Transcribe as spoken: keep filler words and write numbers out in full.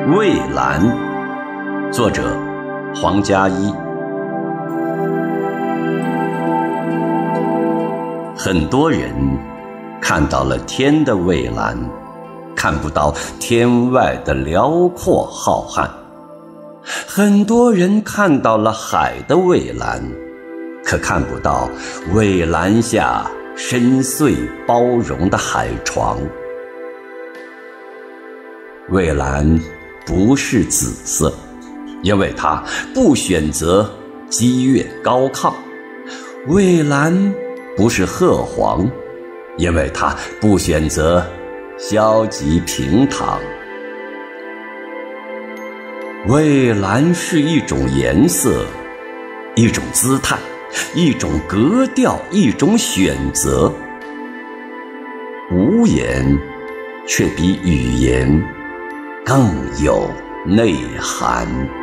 蔚蓝，作者黄嘉一。很多人看到了天的蔚蓝，看不到天外的辽阔浩瀚。很多人看到了海的蔚蓝，可看不到蔚蓝下深邃包容的海床。蔚蓝不是紫色，因为它不选择激越高亢；蔚蓝不是褐黄，因为它不选择消极平躺。蔚蓝是一种颜色，一种姿态，一种格调，一种选择。无言却比语言更有内涵。